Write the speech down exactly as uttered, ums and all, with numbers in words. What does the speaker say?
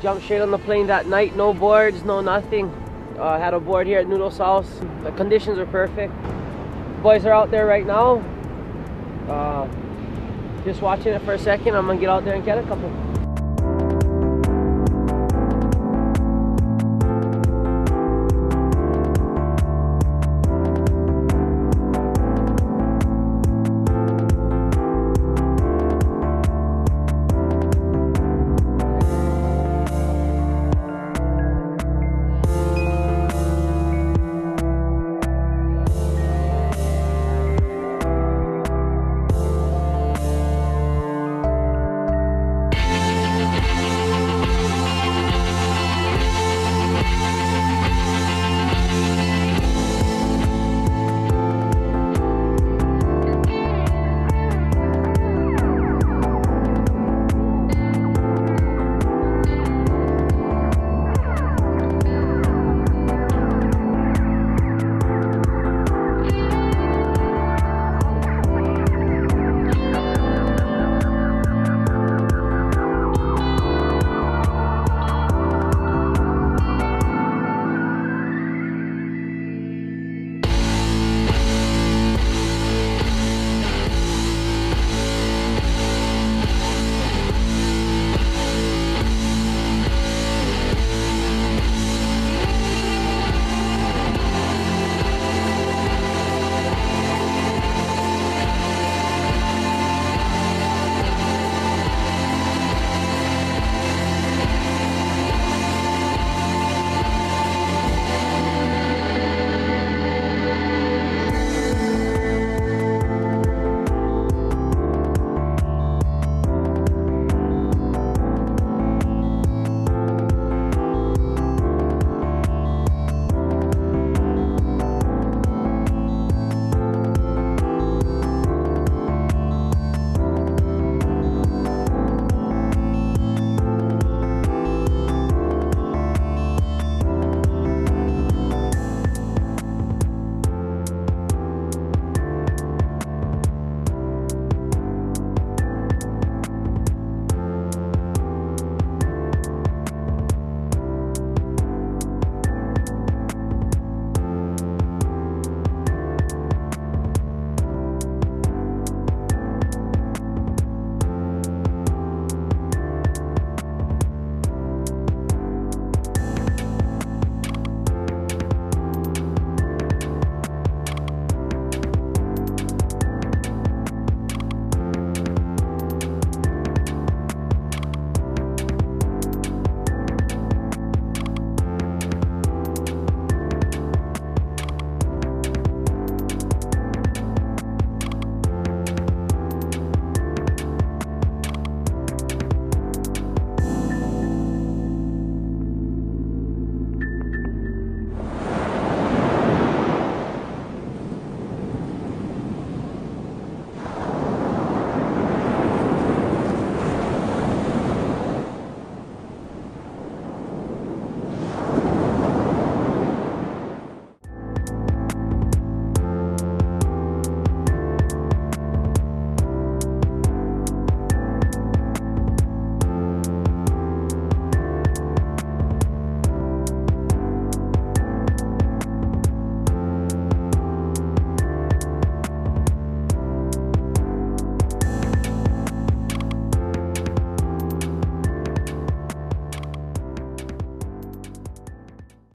jumped straight on the plane that night. No boards, no nothing. Uh, had a board here at Noodles House. The conditions are perfect. Boys are out there right now. Uh, just watching it for a second. I'm gonna get out there and get a couple.